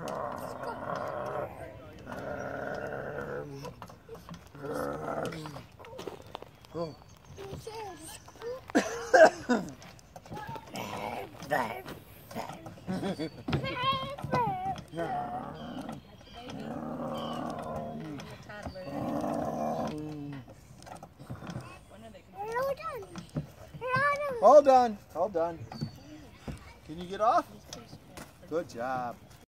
Oh. All done. All done. Can you get off? Good job.